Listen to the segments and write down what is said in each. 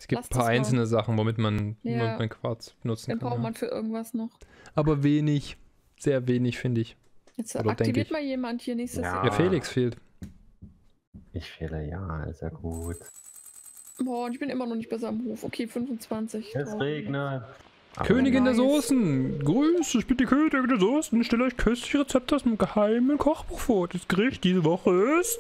Es gibt ein paar einzelne Sachen, womit man Quarz benutzen Den kann. braucht man für irgendwas noch. Aber wenig. Sehr wenig, finde ich. Jetzt Oder aktiviert mal jemand hier nächstes Ja. Jahr. Ja, Felix fehlt. Ich fehle, ja, ist ja gut. Boah, und ich bin immer noch nicht besser am Hof. Okay, 25. Es regnet. Aber Königin der nice. Soßen! Grüß, ich bin die Königin der Soßen. Ich stelle euch köstliche Rezepte aus einem geheimen Kochbuch vor. Das Gericht diese Woche ist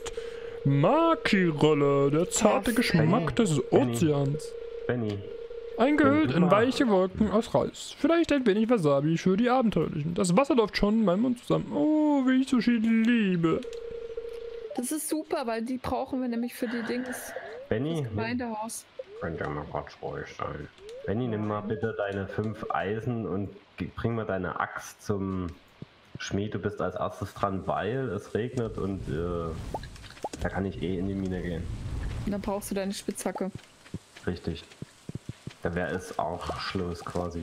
Maki-Rolle, der zarte Perfekt. Geschmack des Ozeans. Benny, Eingehüllt Wenn du in mal- weiche Wolken aus Reis. Vielleicht ein wenig Wasabi für die Abenteuerlichen. Das Wasser läuft schon in meinem Mund zusammen. Oh, wie ich Sushi liebe. Das ist super, weil die brauchen wir nämlich für die Dings. Benny, Das Gemeindehaus. könnt ihr mal kurz ruhig sein. Benny, nimm mal bitte deine 5 Eisen und bring mal deine Axt zum Schmied. Du bist als erstes dran, weil es regnet und da kann ich eh in die Mine gehen. Und dann brauchst du deine Spitzhacke. Richtig. Da wäre es auch Schluss quasi.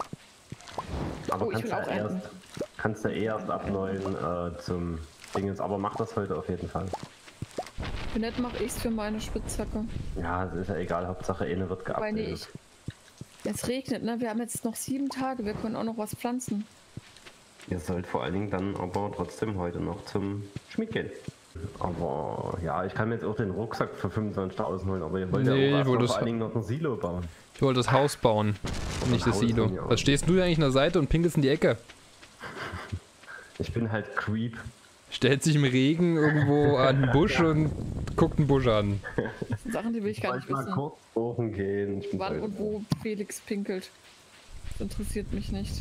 Aber Oh, ich will auch enden. kannst du erst ab 9 zum Dingens, aber mach das heute auf jeden Fall. Wenn nicht, mache ich's für meine Spitzhacke. Ja, es ist ja egal, Hauptsache eine wird Weil nee, geupdatet. es regnet, ne? Wir haben jetzt noch 7 Tage, wir können auch noch was pflanzen. Ihr sollt vor allen Dingen dann aber trotzdem heute noch zum Schmied gehen. Aber ja, ich kann mir jetzt auch den Rucksack für 25.000 holen, aber ihr wollt Nee, ja ich auch wollte erst mal das- vor allen Dingen noch ein Silo bauen. Ich wollte das Haus bauen, nicht das Haus Silo. von mir aus. Was stehst du denn eigentlich in der Seite und pinkelst in die Ecke? Ich bin halt Creep. Stellt sich im Regen irgendwo an den Busch und guckt den Busch an. Das sind Sachen, die will ich gar nicht mal wissen. kurz suchen gehen. Ich bin Wann halt- und wo Felix pinkelt. Das interessiert mich nicht.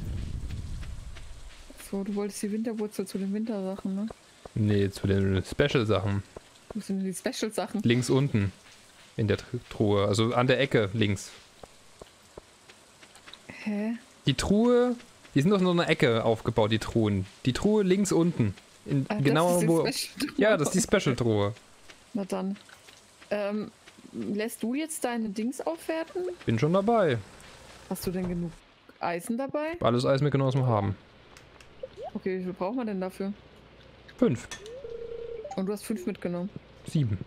So, du wolltest die Winterwurzel zu den Wintersachen, ne? Nee, zu den Special-Sachen. Wo sind denn die Special-Sachen? Links unten in der Truhe, also an der Ecke links. Hä? Die Truhe, die sind doch nur in einer Ecke aufgebaut, die Truhen. Die Truhe links unten. Ah, Genau das ist die wo. Special-Truhe. Ja, das ist die Special-Truhe. Na dann. Lässt du jetzt deine Dings aufwerten? Bin schon dabei. Hast du denn genug Eisen dabei? Alles Eis mitgenommen aus dem Haben. Okay, wie viel braucht man denn dafür? 5, Und du hast 5 mitgenommen. 7.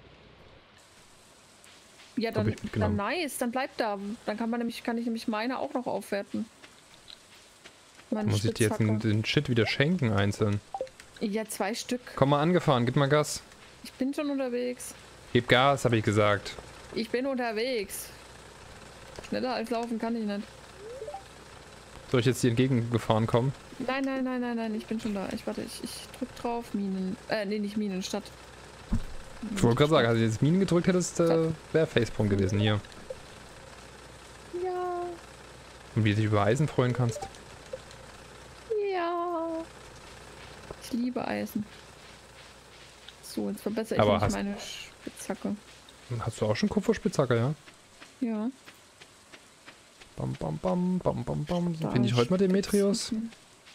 Ja, Hab dann, ich mitgenommen. dann nice, dann bleib da. Dann kann ich nämlich meine auch noch aufwerten. Meine Muss ich dir jetzt Spitzhacke. den Shit wieder schenken einzeln? Ja, 2 Stück. Komm mal angefahren, gib mal Gas. Ich bin schon unterwegs. Gib Gas, habe ich gesagt. Ich bin unterwegs. Schneller als laufen kann ich nicht. Soll ich jetzt dir entgegengefahren kommen? Nein, nein, nein, nein, nein, ich bin schon da. Ich drück drauf. Minen. Nee, nicht Minen, Stadt. Ich wollte gerade sagen, als du jetzt Minen gedrückt hättest, wäre Facepalm gewesen hier. Ja, Und wie du dich über Eisen freuen kannst. ja. Ich liebe Eisen. So, jetzt verbessere ich Aber nämlich hast- meine Spitzhacke. Hast du auch schon Kupferspitzhacke, ja? Ja. Bam, bam, bam, bam, bam, bam. Da Finde ich heute mal Demetrius. Spitzhacken.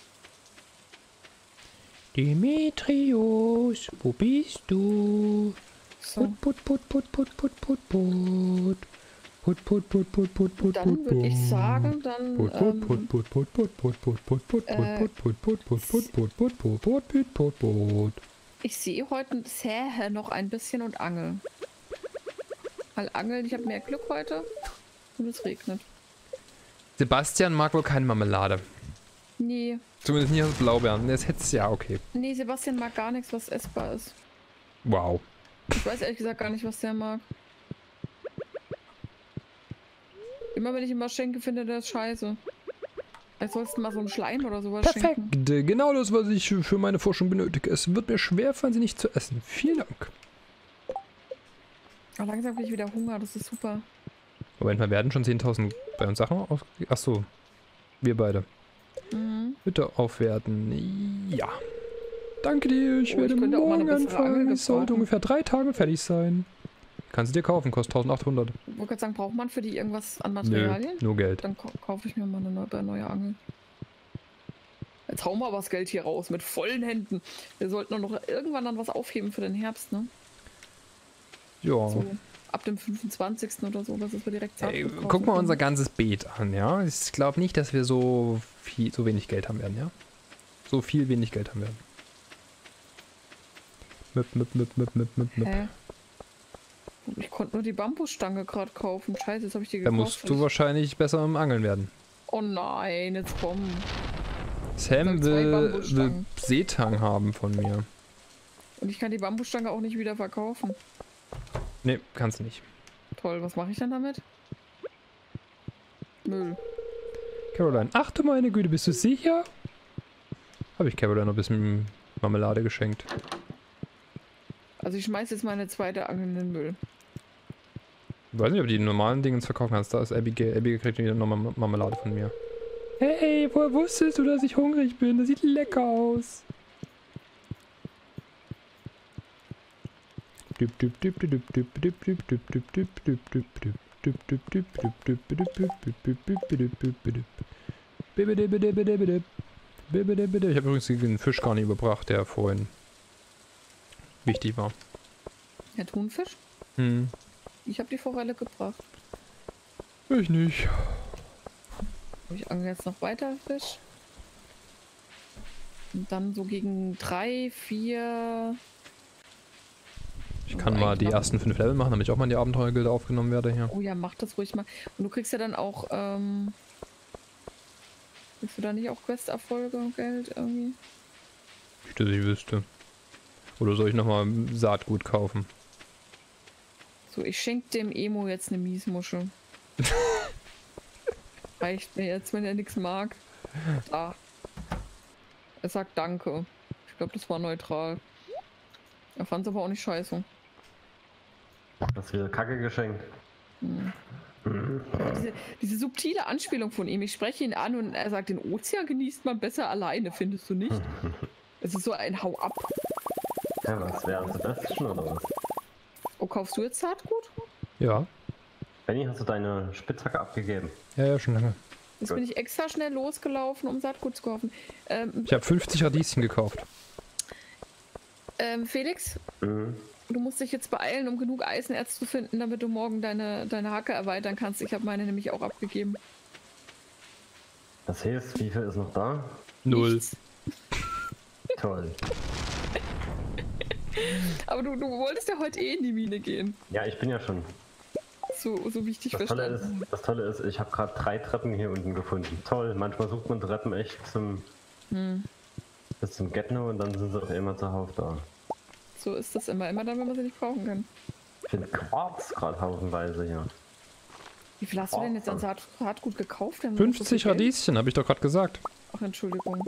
Demetrius, wo bist du? So. Put, put, put, put, put, put, put. Put, put, put, put, put, put, Dann put, würde ich put. sagen, dann Put, put, put, put, put, put, put, put, put, put, Äh, put, put, put, put, put, put, put, put, put, put, put, put. ich sehe heute Sähe noch ein bisschen und angel. Weil angeln, ich habe mehr Glück heute und es regnet. Sebastian mag wohl keine Marmelade. Nee, Zumindest nicht aus Blaubeeren. Das hättest ja okay. nee, Sebastian mag gar nichts, was essbar ist. Wow. Ich weiß ehrlich gesagt gar nicht, was der mag. Immer wenn ich ihm was schenke, findet er das scheiße. Vielleicht sollst du mal so einen Schleim oder sowas Perfekt. schenken. Genau das, was ich für meine Forschung benötige. Es wird mir schwer fallen, sie nicht zu essen. Vielen Dank. Aber langsam kriege ich wieder Hunger, das ist super. Moment mal, werden schon 10.000 bei uns Sachen ausgegeben? Achso. Wir beide. Mhm. Bitte aufwerten. Ja. Danke dir. Ich Oh, werde ich könnte auch mal eine morgen bessere Angel anfangen. Es sollte gebrauchen. ungefähr 3 Tage fertig sein. Kannst du dir kaufen, kostet 1.800. Ich wollte gerade sagen, braucht man für die irgendwas an Nö, Materialien? nur Geld. Dann kaufe ich mir mal eine neue Angel. Jetzt hau mal was Geld hier raus, mit vollen Händen. Wir sollten doch noch irgendwann dann was aufheben für den Herbst, ne? Ja. So ab dem 25. oder so, dass wir direkt Ey, Saatgut kaufen guck mal können. unser ganzes Beet an, ja? Ich glaube nicht, dass wir so wenig Geld haben werden, ja? So viel wenig Geld haben werden. Müpp. Hä? Ich konnte nur die Bambusstange gerade kaufen. Scheiße, jetzt habe ich die Da gekauft. musst du wahrscheinlich besser im Angeln werden. Oh nein, jetzt komm. Sam Zwei will Bambusstangen. Seetang haben von mir. Und ich kann die Bambusstange auch nicht wieder verkaufen. Nee, kannst nicht. Toll, was mache ich dann damit? Müll. Caroline, ach du meine Güte, bist du sicher? Habe ich Caroline noch ein bisschen Marmelade geschenkt. Also ich schmeiß jetzt meine zweite Angel in den Müll. Ich weiß nicht, ob du die normalen Dinge verkaufen kannst. Da ist Abigail. Abigail kriegt wieder nochmal Marmelade von mir. Hey, woher wusstest du, dass ich hungrig bin? Das sieht lecker aus. Ich habe übrigens den Fisch gar nicht überbracht, der vorhin wichtig war. Der Thunfisch? Hm. Ich habe die Forelle gebracht. Ich nicht. Ich angel jetzt noch weiter Fisch. Und dann so gegen 3, 4. Ich kann mal die ersten 5 Level machen, damit ich auch mal in die Abenteuergilde aufgenommen werde hier. Oh ja, mach das ruhig mal. Und du kriegst ja dann auch, kriegst du da nicht auch Quest-Erfolge und Geld irgendwie? Nicht, dass ich wüsste. Oder soll ich nochmal Saatgut kaufen? So, ich schenke dem Emo jetzt eine Miesmuschel. Reicht mir jetzt, wenn er nichts mag. Da. Er sagt Danke. Ich glaube, das war neutral. Er fand es aber auch nicht scheiße. Das ist wieder Kacke geschenkt. Diese subtile Anspielung von ihm. Ich spreche ihn an und er sagt, den Ozean genießt man besser alleine, findest du nicht? Es ist so ein Hau ab. Ja, was wäre das Beste oder was? Oh, kaufst du jetzt Saatgut? Ja. Benny, hast du deine Spitzhacke abgegeben? Ja, schon lange. Jetzt Gut. bin ich extra schnell losgelaufen, um Saatgut zu kaufen. Ich habe 50 Radieschen gekauft. Felix, Mhm. du musst dich jetzt beeilen, um genug Eisenerz zu finden, damit du morgen deine Hacke erweitern kannst. Ich habe meine nämlich auch abgegeben. Das heißt, wie viel ist noch da? 0. Nichts. Toll. Aber du wolltest ja heute eh in die Mine gehen. Ja, ich bin ja schon. So wie ich dich Das Tolle verstanden ist, ich habe gerade 3 Treppen hier unten gefunden. Toll, manchmal sucht man Treppen echt bis zum Get-No und dann sind sie auf einmal zuhauf da. So ist das immer dann, wenn man sie nicht brauchen kann. Ich finde Quarz gerade haufenweise hier. Wie viel hast du denn jetzt an Saatgut gekauft? Wir haben doch so 50 viel Geld. Radieschen, habe ich doch gerade gesagt. Ach, Entschuldigung.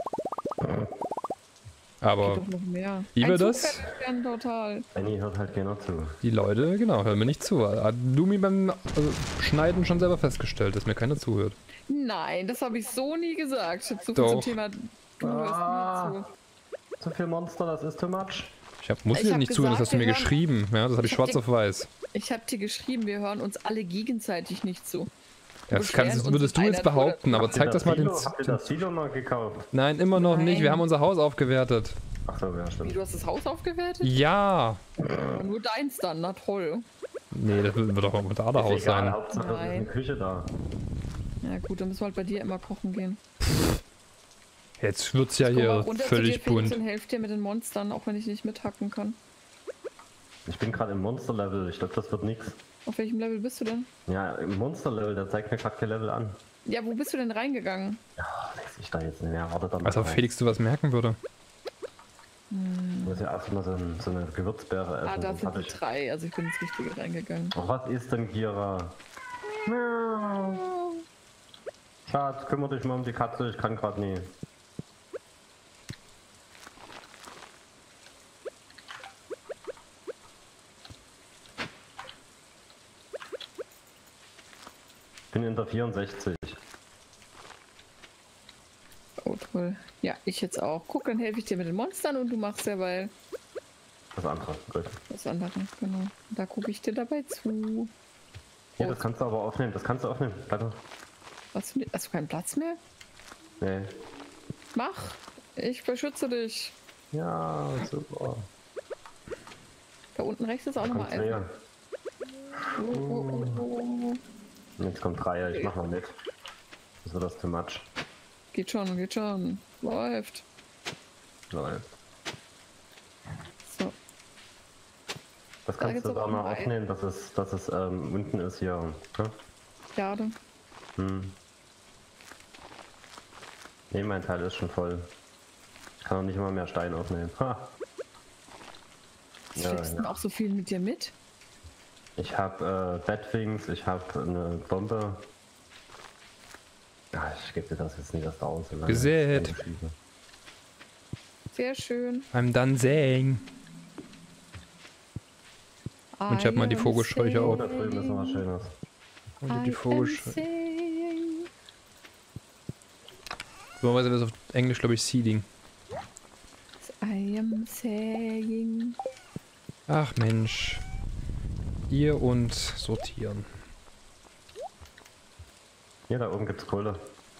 Aber Geht doch noch mehr. Liebe Ein Zug das? fährt gern total. Benny hört halt keiner zu. die Leute, genau, hören mir nicht zu. Hat Lumi beim Schneiden schon selber festgestellt, dass mir keiner zuhört. Nein, das habe ich so nie gesagt. So viel Doch. zum Thema, du hörst mir zu. Zu viel Monster, das ist too much. Muss Ich dir hab nicht zuhören, das gesagt, hast du mir wir hören- geschrieben. Ja, das habe ich Ich hab schwarz dir- auf weiß. Ich habe dir geschrieben, wir hören uns alle gegenseitig nicht zu. Ja, das beschweren uns würdest du einer jetzt behaupten, aber Habt ihr zeig das mal den... Habt ihr das Silo mal gekauft? Nein, immer noch nicht. Wir Nein. haben unser Haus aufgewertet. Ach so, ja, Wie, stimmt. du hast das Haus aufgewertet? Ja. Aber nur deins dann, na toll. Nee, das wird doch ein Aderhaus Ist egal, sein. Hauptsache es ist eine Nein. Küche da. Ja gut, dann müssen wir halt bei dir immer kochen gehen. Jetzt wird's ja Komm mal hier runter zu dir, völlig Felix, bunt. und helft dir mit den Monstern, auch wenn ich nicht mithacken kann. Ich bin gerade im Monster-Level, ich glaube, das wird nix. Auf welchem Level bist du denn? Ja, im Monster-Level, der zeigt mir gerade kein Level an. Ja, wo bist du denn reingegangen? Weiß ich da jetzt nicht mehr. Warte dann Als ob Felix du was merken würde. Ich muss ja erstmal so eine Gewürzbeere essen. Ah, da sonst sind hab die ich... 3, also ich bin ins Richtige reingegangen. Oh, was ist denn, Gira? Schatz, kümmere dich mal um die Katze, ich kann gerade nie. Ich bin in der 64. Oh toll. Ja, ich jetzt auch. Guck, dann helfe ich dir mit den Monstern und du machst ja weil Das andere, gut. das andere. Genau. Da gucke ich dir dabei zu. Ja, das kannst du aber aufnehmen, das kannst du aufnehmen. Warte. Hast du keinen Platz mehr? Nee. Mach! Ich beschütze dich. Ja, super. Da unten rechts ist auch nochmal Kommt ein. näher. Oh. Jetzt kommt Dreier, ich mach mal mit. Das wird das too much. Geht schon, geht schon. Läuft. Läuft. So. Das kannst du da mal aufnehmen, dass es unten ist hier. Ne? Erde. Hm. Ne, mein Teil ist schon voll. Ich kann auch nicht immer mehr Stein aufnehmen. Ha. Was Ja, fliegst denn auch so viel mit dir mit? Ich habe Batwings, ich habe eine Bombe. Ja, ich gebe dir das jetzt nicht, das dauert so lange. Gesät. Sehr schön. I'm done saying. Und ich habe mal die Vogelscheuche Oh, auch. da drüben ist noch was Schönes. Und die Vogelscheuche. Normalerweise ist das auf Englisch, glaube ich, Seeding. I am saying. Ach Mensch. Ihr und sortieren. Hier, da oben gibt's Kohle.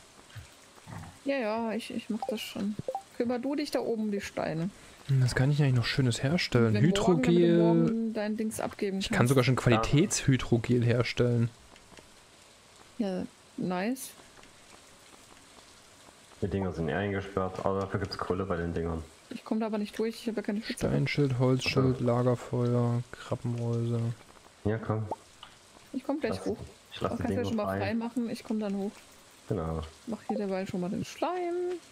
Ja, ich mach das schon. Kümmer du dich da oben um die Steine. Das kann ich eigentlich noch Schönes herstellen. Wenn damit du Hydrogel. morgen dein Dings abgeben Ich kann sogar schon Qualitätshydrogel herstellen. Ja, nice. Die Dinger sind eher eingesperrt, aber dafür gibt's Kohle bei den Dingern. Ich komme da aber nicht durch, ich habe ja keine Spitze. Steinschild, Holzschild, Lagerfeuer, Krabbenmäuse. Ja, komm. Ich komme gleich hoch. Ich lasse Du die kannst ja Dinger schon mal frei frei. machen, ich komme dann hoch. Genau. Mach hier derweil schon mal den Schleim.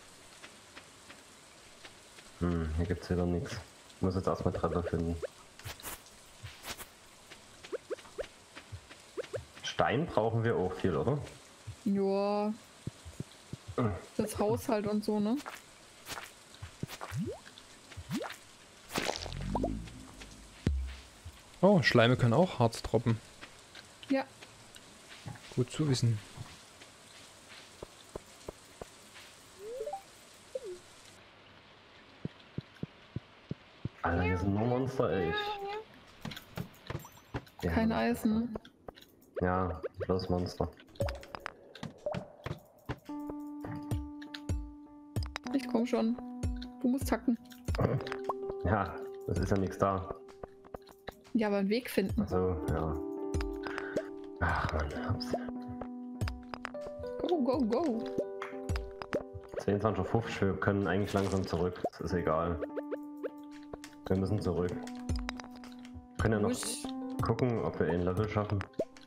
Hier gibt's wieder nichts. Ich muss jetzt erstmal Treppe finden. Stein brauchen wir auch viel, oder? Ja. Das Haushalt und so, ne? Oh, Schleime können auch Harz droppen. Ja. Gut zu wissen. Alter, hier sind nur Monster, ey. Ja, Kein Eisen. Ja, bloß Monster. Ich komm schon. Du musst hacken. Ja, es ist ja nichts da. Ja, aber einen Weg finden. Also, ja. Ach man, hab's. Go, go, go. 22:50 Uhr, wir können eigentlich langsam zurück. Das ist egal. Wir müssen zurück. Wir können ja noch gucken, ob wir ein Level schaffen.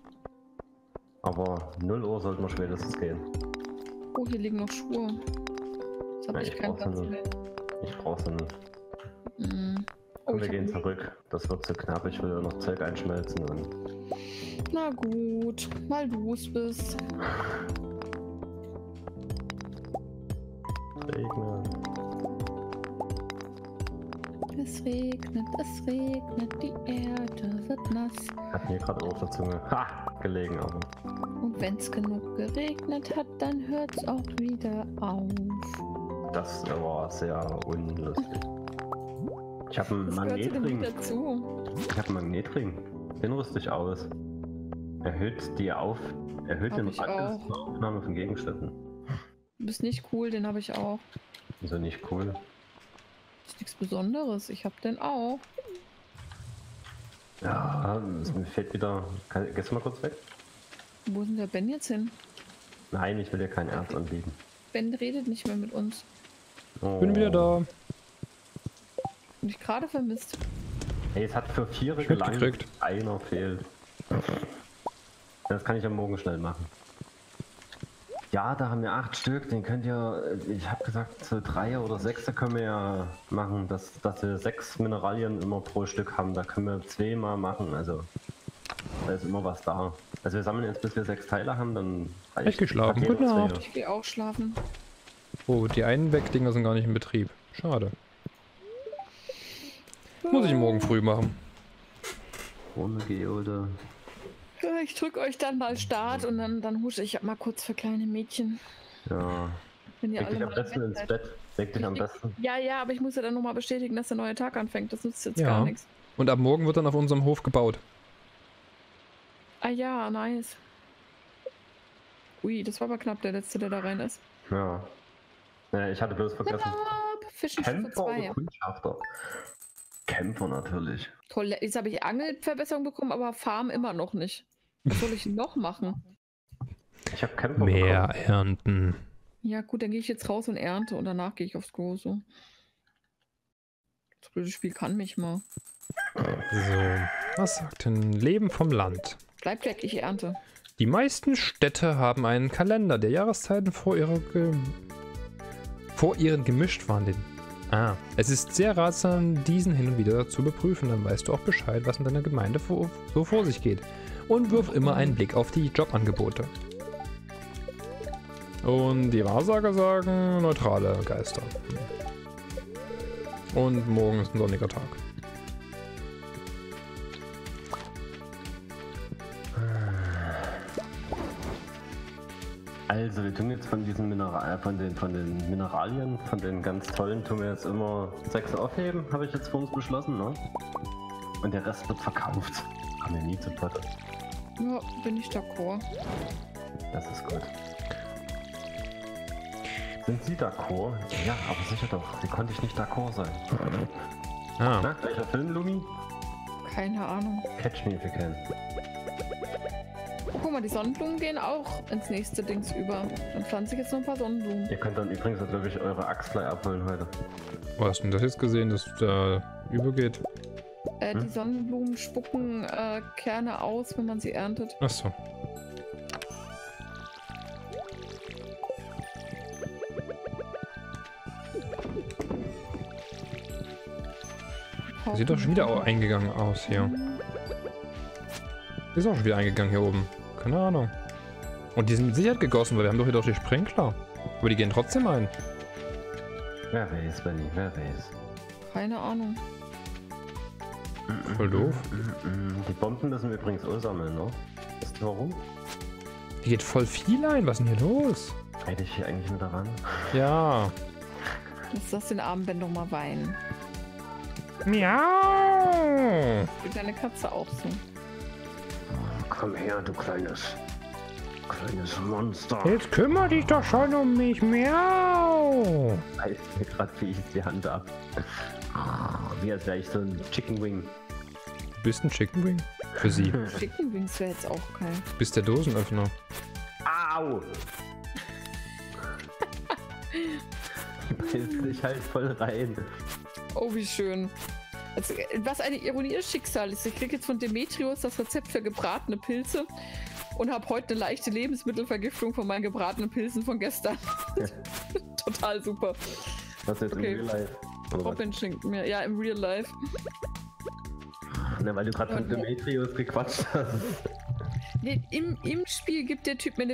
Aber 0 Uhr sollten wir spätestens gehen. Oh, hier liegen noch Schuhe. Jetzt habe Ja, ich keinen brauch sie Platz nicht. mehr. Ich brauch sie nicht. Oh, Und wir ich gehen hab- zurück. Das wird zu knapp. Ich will ja noch Zeug einschmelzen und. Na gut, weil du es bist. Regnet. Es regnet, die Erde wird nass. Hat mir gerade auf der Zunge gelegen, aber. Und wenn's genug geregnet hat, dann hört's auch wieder auf. Das war sehr unlustig. Ich habe einen Das gehört zu dem Lied Magnetring. dazu. Ich habe einen Magnetring. Den rüste ich aus. Erhöht den Hab Radius ich auch. zur Aufnahme von Gegenständen. Du bist nicht cool, den habe ich auch. Also nicht cool. Ist nichts Besonderes, ich habe den auch. Ja, mir fehlt wieder. Gehst du mal kurz weg? Wo ist denn der Ben jetzt hin? Nein, ich will dir kein Erz anbieten. Ben redet nicht mehr mit uns. Oh. Bin wieder da. Und ich gerade vermisst. Hey, es hat für 4 Schmidt gelangt. gekriegt. Einer fehlt. Das kann ich ja morgen schnell machen. Ja, da haben wir 8 Stück. Den könnt ihr. Ich habe gesagt, so 3 oder 6 können wir ja machen, dass wir 6 Mineralien immer pro Stück haben. Da können wir 2 mal machen. Also da ist immer was da. Also wir sammeln jetzt, bis wir 6 Teile haben, dann reicht. Ich geschlafen. jeder Gute 2. Nacht. Ich gehe auch schlafen. Oh, die Einwegdinger sind gar nicht in Betrieb. Schade. Muss ich morgen früh machen. Ohne Geode. Ja, ich drück euch dann mal Start und dann husche ich mal kurz für kleine Mädchen. Ja. Wenn ihr Leg dich alle am mal im besten Bett ins seid. Bett. Leg dich am besten. Ja, aber ich muss ja dann nochmal bestätigen, dass der neue Tag anfängt. Das nützt jetzt Ja. gar nichts. Und ab morgen wird dann auf unserem Hof gebaut. Ah ja, nice. Ui, das war aber knapp, der letzte, der da rein ist. Ja. Ja, ich hatte bloß vergessen. Knapp, Fischen für Kämpfer oder 2. Kundschafter? Kämpfer natürlich. Toll, jetzt habe ich Angelverbesserung bekommen, aber Farm immer noch nicht. Was soll ich noch machen? Ich habe Kämpfer Mehr bekommen. ernten. Ja gut, dann gehe ich jetzt raus und ernte und danach gehe ich aufs Große. Das blöde Spiel kann mich mal. So. Was sagt denn Leben vom Land? Bleib weg, ich ernte. Die meisten Städte haben einen Kalender, der Jahreszeiten vor ihren gemischt waren. Es ist sehr ratsam, diesen hin und wieder zu überprüfen. Dann weißt du auch Bescheid, was in deiner Gemeinde so vor sich geht. Und wirf immer einen Blick auf die Jobangebote. Und die Wahrsager sagen neutrale Geister. Und morgen ist ein sonniger Tag. Also wir tun jetzt von diesen von den Mineralien, von den ganz tollen, tun wir jetzt immer 6 aufheben, habe ich jetzt für uns beschlossen, ne? Und der Rest wird verkauft. Kommen wir nie zu Potte. Ja, bin ich d'accord. Das ist gut. Sind Sie d'accord? Ja, aber sicher doch. Wie konnte ich nicht d'accord sein? Na, welcher Film, Lumi? Keine Ahnung. Catch Me If You Can. Oh, guck mal, die Sonnenblumen gehen auch ins nächste Dings über. Dann pflanze ich jetzt noch ein paar Sonnenblumen. Ihr könnt dann übrigens, glaube ich, eure Axt gleich abholen heute. Wo hast du denn das jetzt gesehen, dass da übergeht? Die Sonnenblumen spucken Kerne aus, wenn man sie erntet. Achso. Sieht doch schon wieder eingegangen aus hier. Ist auch schon wieder eingegangen hier oben. Keine Ahnung. Und die sind mit Sicherheit gegossen, weil wir haben doch hier doch die Sprinkler. Aber die gehen trotzdem ein. Wer weiß, Benny, wer weiß. Keine Ahnung. Voll doof. Die Bomben müssen wir übrigens auch sammeln, ne? Weißt du warum? Hier geht voll viel ein. Was ist denn hier los? Hätte ich hier eigentlich mit daran? Ja. Lass das den armen Ben doch mal weinen. Miau. Geht deine Katze auch so. Komm her, du kleines Monster. Jetzt kümmere dich doch schon um mich. Miau. Reißt mir gerade wie ich die Hand ab. Wie als wäre ich so ein Chicken Wing. Du bist ein Chicken Wing? Für sie. Chicken Wings wäre jetzt auch geil. Du bist der Dosenöffner. Au! Beißt sich halt voll rein. Oh, wie schön. Also, was eine Ironie des Schicksals. Ich kriege jetzt von Demetrius das Rezept für gebratene Pilze und habe heute eine leichte Lebensmittelvergiftung von meinen gebratenen Pilzen von gestern. Total super. Was jetzt Okay. im Real Life? Robin schenkt mir, ja, im Real Life. Na, weil du gerade von Demetrius gequatscht hast. Nee, im Spiel gibt der Typ mir eine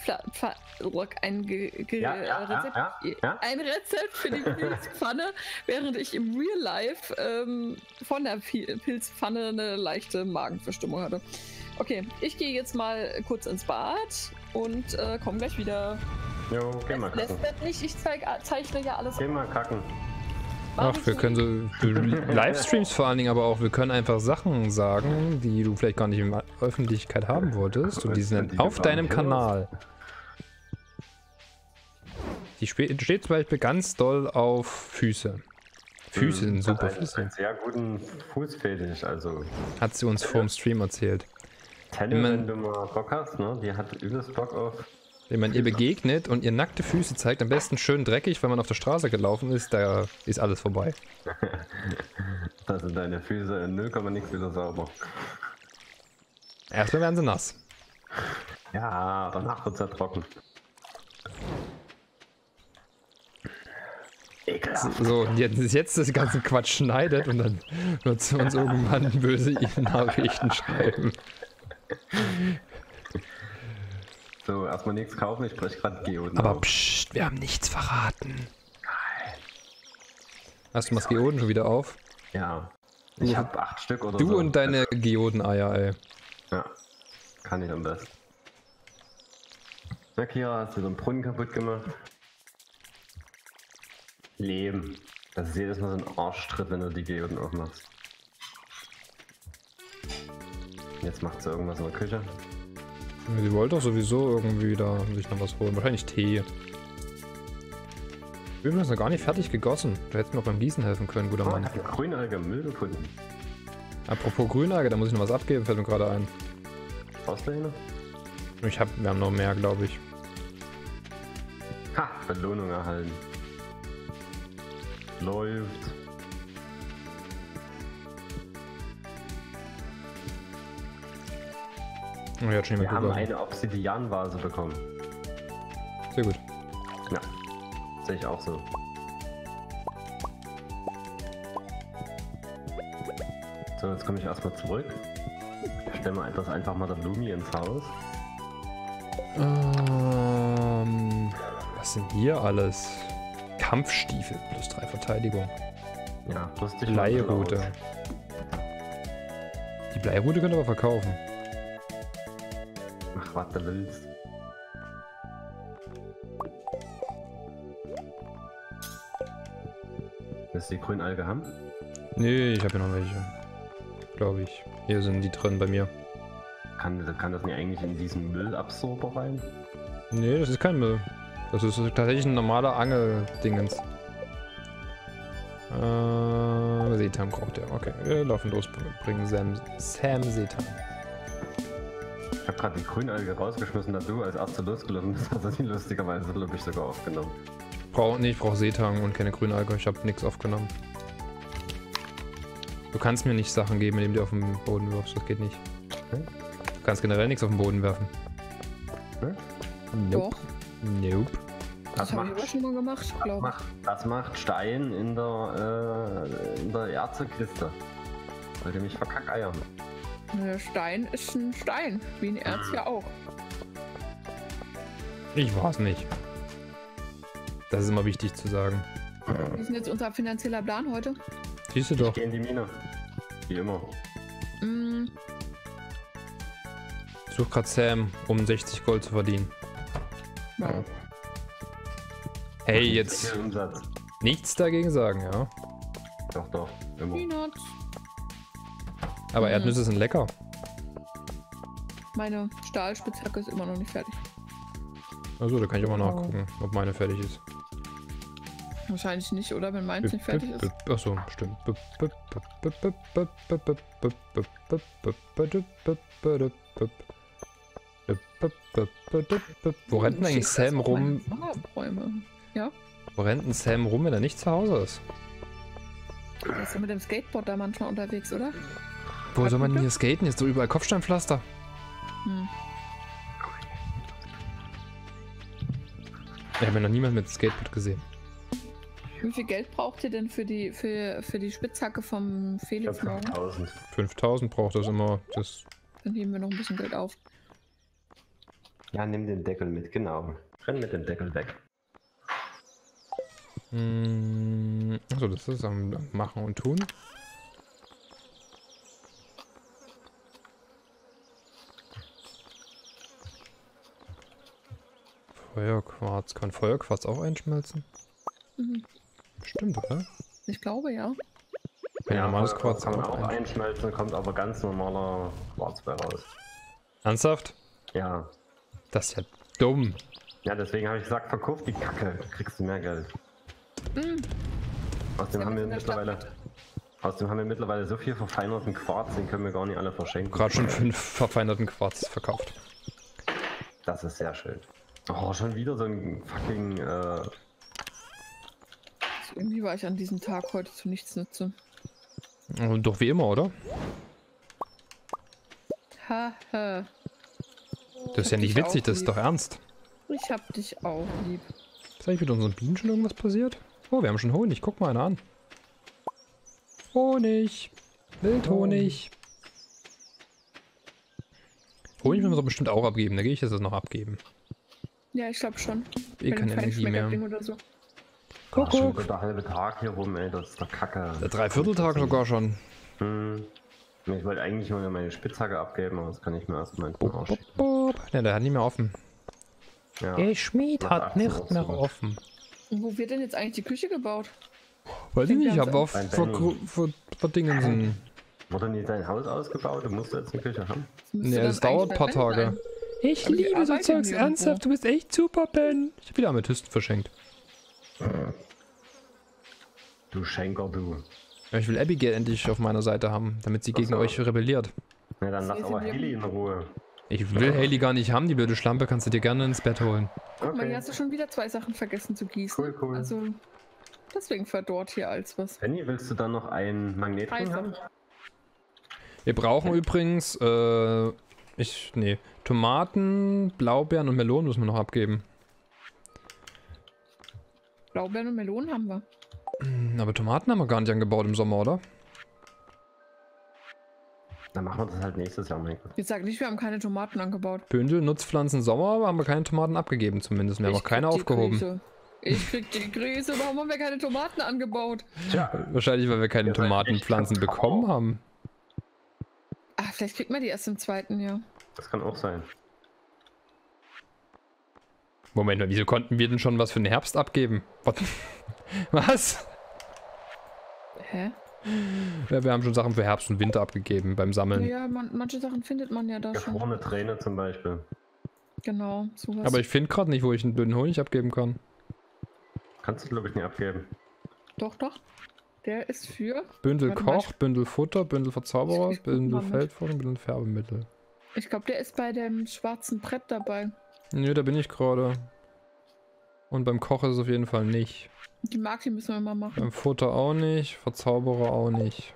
ein Rezept für die Pilzpfanne, während ich im Real Life von der Pilzpfanne eine leichte Magenverstimmung hatte. Okay, ich gehe jetzt mal kurz ins Bad und komme gleich wieder. Jo, geh mal kacken. Lässt nicht, ich zeichne ja alles. Geh mal kacken. Ach, wir können so für Livestreams vor allen Dingen, aber auch, wir können einfach Sachen sagen, die du vielleicht gar nicht in der Öffentlichkeit haben wolltest. Und die sind auf deinem Kanal. Die steht zum Beispiel ganz doll auf Füße. Füße sind super Füße. Einen sehr guten Fußfetisch, also. Hat sie uns vor dem Stream erzählt. Tenne, wenn du mal Bock hast, ne? Die hat übelst Bock auf. Wenn man ihr begegnet und ihr nackte Füße zeigt, am besten schön dreckig, wenn man auf der Straße gelaufen ist, da ist alles vorbei. Da sind deine Füße in 0, nix wieder sauber. Erstmal werden sie nass. Ja, danach wird es ja trocken. Ekelhaft. So, und jetzt das ganze Quatsch schneidet und dann wird sie uns irgendwann böse Nachrichten schreiben. So, erstmal nichts kaufen, ich spreche gerade Geoden. Aber auf. pssst, wir haben nichts verraten. Hast du mal das Geoden schon wieder auf? Ja. Ich habe 8 Stück oder Du so. und deine Geodeneier, ey. Ja. Kann ich am besten. Na Kira, hast du so einen Brunnen kaputt gemacht? Leben. Das ist jedes Mal so ein Arschtritt, wenn du die Geoden aufmachst. Jetzt macht sie irgendwas in der Küche. Sie wollte doch sowieso irgendwie da sich noch was holen. Wahrscheinlich Tee. Wir haben das noch gar nicht fertig gegossen. Du hättest mir auch beim Gießen helfen können, guter Mann. Ich habe grünalger Müll gefunden. Apropos Grünalge, da muss ich noch was abgeben, fällt mir gerade ein. Brauchst du eine? Wir haben noch mehr, glaube ich. Ha! Belohnung erhalten. Läuft. Oh, ja, schon Wir haben eine Obsidian-Vase bekommen. Sehr gut. Ja, sehe ich auch so. So, jetzt komme ich erstmal zurück. Stellen wir das einfach mal der Lumi ins Haus. Was sind hier alles? Kampfstiefel, plus 3 Verteidigung. Ja, lustig. Bleirute. Die Bleirute könnt ihr aber verkaufen. Ach, was du willst. Willst du die Grünalge haben? Nee, ich habe ja noch welche. Glaube ich. Hier sind die drin bei mir. Kann das nicht eigentlich in diesen Müllabsorber rein? Nee, das ist kein Müll. Das ist tatsächlich ein normaler Angeldingens. Seetang braucht er. Okay, wir laufen los, bringen Sam Seetang. Ich habe gerade die Grünalge rausgeschmissen, da du als Erster losgelassen bist, hast du die lustigerweise, glaube ich, sogar aufgenommen. Ich brauche Seetang und keine Grünalge. Ich habe nichts aufgenommen. Du kannst mir nicht Sachen geben, indem du auf den Boden wirfst. Das geht nicht. Okay. Du kannst generell nichts auf den Boden werfen. Okay. Nope. Doch. Nope. Das habe ich aber schon mal gemacht, glaube ich. Das macht Stein in der Erzekiste. Wollt ihr mich verkackeiern? Stein ist ein Stein, wie ein Erz ja auch. Ich weiß nicht. Das ist immer wichtig zu sagen. Wie ist denn jetzt unser finanzieller Plan heute? Siehst du Ich doch. gehe in die Mine. Wie immer. Ich suche gerade Sam, um 60 Gold zu verdienen. Ja. Hey, jetzt Viel Umsatz. nichts dagegen sagen, ja. Doch, immer. Peanuts. Aber Erdnüsse sind lecker. Meine Stahlspitzhacke ist immer noch nicht fertig. Also, da kann ich auch mal nachgucken, ob meine fertig ist. Wahrscheinlich nicht, oder? Wenn meins nicht fertig ist. Achso, stimmt. Wo rennt denn eigentlich Sam rum? Ja. Wo rennt denn Sam rum, wenn er nicht zu Hause ist? Er ist ja mit dem Skateboard da manchmal unterwegs, oder? Wo soll man denn hier skaten? Jetzt so überall Kopfsteinpflaster. Ich habe ja noch niemand mit Skateboard gesehen. Wie viel Geld braucht ihr denn für die Spitzhacke vom Felix morgen? 5000. 5000 braucht das immer. Das Dann heben wir noch ein bisschen Geld auf. Ja, nimm den Deckel mit, genau. Renn mit dem Deckel weg. Achso, das ist am Machen und Tun. Feuerquarz. Kann Feuerquarz auch einschmelzen? Stimmt, oder? Ich glaube, ja. Wenn normales Quarz kann man auch auch einschmelzen, kommt aber ganz normaler Quarz bei raus. Ernsthaft? Ja. Das ist ja dumm. Ja, deswegen habe ich gesagt, verkauf die Kacke, kriegst du mehr Geld. Außerdem haben wir mittlerweile so viel verfeinerten Quarz, den können wir gar nicht alle verschenken. Gerade schon 5 verfeinerten Quarz verkauft. Das ist sehr schön. Oh, schon wieder so ein fucking... Irgendwie war ich an diesem Tag heute zu nichts nütze. Doch wie immer, oder? Haha. Das ist ja nicht witzig, das ist doch ernst. Ich hab dich auch lieb. Ist eigentlich mit unseren Bienen schon irgendwas passiert? Oh, wir haben schon Honig. Guck mal einer an. Honig. Wildhonig. Honig müssen wir doch bestimmt auch abgeben. Da gehe ich jetzt das noch abgeben. Ja, ich glaube schon. Keine Energie mehr. Oder so. Ach, schon wieder der halbe Tag hier rum, ey, das ist der Kacke. Der Dreivierteltag sogar schon. Ich wollte eigentlich nur meine Spitzhacke abgeben, aber das kann ich mir erstmal in den Arsch schieben. Ne, der hat nicht mehr offen. Ja. Der Schmied Nach hat 18 nicht Uhr mehr sowas. offen. Und wo wird denn jetzt eigentlich die Küche gebaut? Weiß ich nicht, ich habe auf Beim Benny. Verdingensen. Wurde nicht dein Haus ausgebaut? Du musst jetzt eine Küche haben? Ne, es dauert ein paar Tage. Ich Aber die liebe so arbeiten Zeugs nirgendwo. ernsthaft, du bist echt super, Ben. Ich habe wieder Amethysten verschenkt. Du Schenker, du. Ja, ich will Abigail endlich auf meiner Seite haben, damit sie gegen so. euch rebelliert. Na dann Sie lass sind aber hier- Haley in Ruhe. Ich will Haley gar nicht haben, die blöde Schlampe kannst du dir gerne ins Bett holen. Guck mal, hier Okay. hast du schon wieder 2 Sachen vergessen zu gießen. Cool. Also, deswegen verdorrt hier als was. Penny, willst du dann noch einen Magnetring haben? Einfach. Wir brauchen übrigens Nee. Tomaten, Blaubeeren und Melonen müssen wir noch abgeben. Blaubeeren und Melonen haben wir. Aber Tomaten haben wir gar nicht angebaut im Sommer, oder? Dann machen wir das halt nächstes Jahr, mein Gott. Ich sag nicht, wir haben keine Tomaten angebaut. Bündel, Nutzpflanzen, Sommer, aber haben wir keine Tomaten abgegeben zumindest. Wir haben auch keine aufgehoben. Krise. Ich krieg die Krise. Warum haben wir keine Tomaten angebaut? Tja, Wahrscheinlich, weil wir keine Tomatenpflanzen bekommen haben. Ah, vielleicht kriegt man die erst im zweiten Jahr. das kann auch sein. Moment mal, wieso konnten wir denn schon was für den Herbst abgeben? Was? Hä? Ja, wir haben schon Sachen für Herbst und Winter abgegeben beim Sammeln. Ja, manche Sachen findet man ja da schon. Gefrorene Träne zum Beispiel. Genau, sowas. Aber ich finde gerade nicht, wo ich einen dünnen Honig abgeben kann. Kannst du, glaube ich, nicht abgeben. Doch. Der ist für... Bündel Warte mal, Koch, Bündel Futter, Bündel Verzauberer, Ich guck mal Bündel mit. Feldforschung, Bündel Färbemittel. Ich glaube, der ist bei dem schwarzen Brett dabei. Nö, da bin ich gerade. Und beim Koch ist es auf jeden Fall nicht. Die Marke müssen wir mal machen. Beim Futter auch nicht, Verzauberer auch nicht.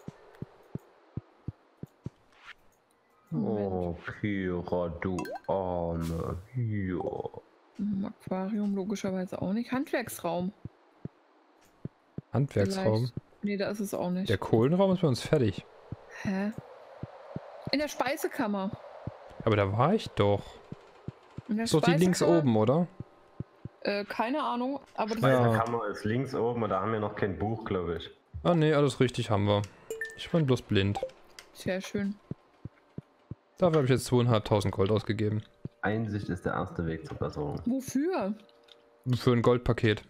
Oh, Kira, du Arme. Ja. Aquarium logischerweise auch nicht. Handwerksraum. Handwerksraum. Vielleicht. Nee, da ist es auch nicht. Der Kohlenraum ist bei uns fertig. Hä? In der Speisekammer. Aber da war ich doch. In der Ist doch die links Speisekammer? oben, oder? Keine Ahnung, aber das Ja. Meine Kammer ist links oben und da haben wir noch kein Buch, glaube ich. Ah ne, alles richtig haben wir. Ich bin bloß blind. ist sehr schön. Dafür habe ich jetzt 2.500 Gold ausgegeben. Einsicht ist der erste Weg zur Besserung. Wofür? Für ein Goldpaket.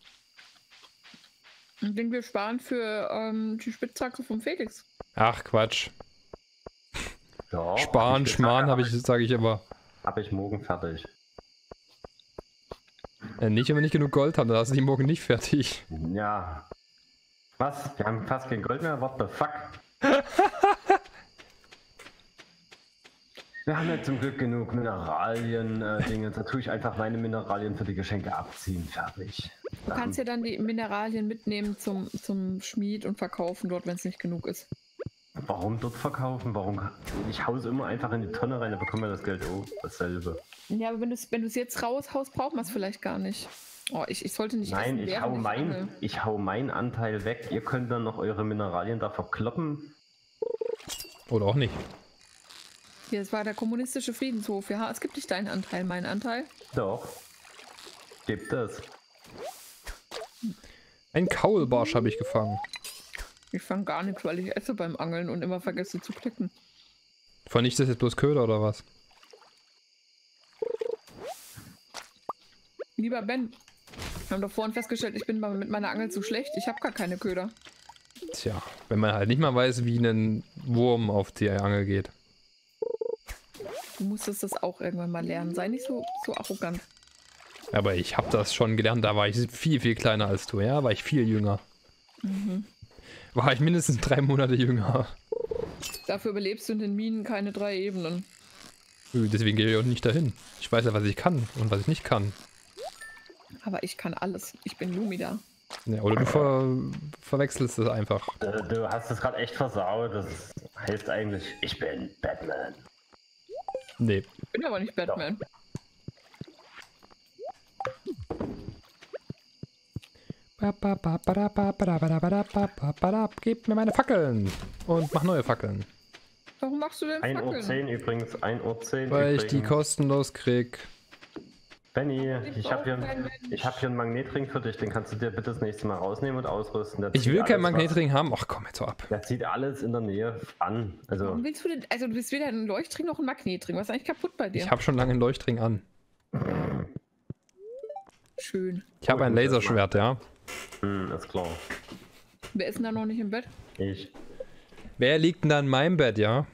Ich denke, wir sparen für die Spitzhacke vom Felix. Ach Quatsch. Ja, Sparen, Schmarrn sage ich immer. Hab ich morgen fertig. Nicht, wenn wir nicht genug Gold haben, dann hast du die morgen nicht fertig. Ja. Was? Wir haben fast kein Gold mehr? What the fuck? Wir haben ja zum Glück genug Mineralien-Dinge. Da tue ich einfach meine Mineralien für die Geschenke abziehen. Fertig. Du kannst ja dann die Mineralien mitnehmen zum Schmied und verkaufen dort, wenn es nicht genug ist. Warum dort verkaufen? Warum? Ich hau's immer einfach in die Tonne rein, dann bekommen wir das Geld auch dasselbe. Ja, aber wenn du es jetzt raushaust, braucht man es vielleicht gar nicht. Oh, ich sollte nicht Nein, essen, während ich hau meinen Anteil weg. Ihr könnt dann noch eure Mineralien da verkloppen. Oder auch nicht. Hier, das war der kommunistische Friedenshof. Ja, es gibt nicht deinen Anteil, meinen Anteil. Doch. Gibt es. Ein Kaulbarsch habe ich gefangen. Ich fange gar nichts, weil ich esse beim Angeln und immer vergesse zu klicken. Vernichtet das jetzt bloß Köder oder was? Lieber Ben, wir haben doch vorhin festgestellt, ich bin mit meiner Angel zu schlecht. Ich habe gar keine Köder. Tja, wenn man halt nicht mal weiß, wie ein Wurm auf die Angel geht. Du musstest das auch irgendwann mal lernen. Sei nicht so arrogant. Aber ich habe das schon gelernt, da war ich viel, viel kleiner als du, ja? War ich viel jünger. War ich mindestens 3 Monate jünger. Dafür überlebst du in den Minen keine 3 Ebenen. Deswegen gehe ich auch nicht dahin. Ich weiß ja, was ich kann und was ich nicht kann. Aber ich kann alles. Ich bin Lumida. Ja, oder du verwechselst es einfach. Du hast es gerade echt versaut. Das heißt eigentlich, ich bin Batman. Nee. Ich bin aber nicht Batman. Gib mir meine Fackeln und mach neue Fackeln. Warum machst du denn 1:10 Uhr übrigens, 1:10 Uhr. Weil ich die kostenlos krieg. Benny, ich habe hier einen Magnetring für dich, den kannst du dir bitte das nächste Mal rausnehmen und ausrüsten. Der Ich will zieht keinen alles, Magnetring haben. Ach komm, jetzt so ab. Der zieht alles in der Nähe an. Also, Warum willst du denn? Also du willst weder einen Leuchtring noch einen Magnetring. Was ist eigentlich kaputt bei dir? Ich habe schon lange einen Leuchtring an. Schön. Ich habe ein Laserschwert, ja. ist klar. Wer ist denn da noch nicht im Bett? Ich. Wer liegt denn da in meinem Bett, ja?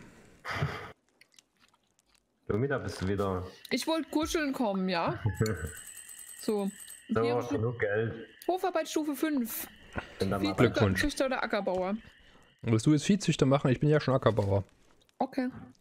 Lumida, bist du wieder. Ich wollte kuscheln kommen, ja? So. So, Hier genug Geld. Hofarbeitsstufe 5. Bin dann mal Glückwunsch. Züchter oder Ackerbauer. Willst du jetzt Viehzüchter machen? Ich bin ja schon Ackerbauer. Okay.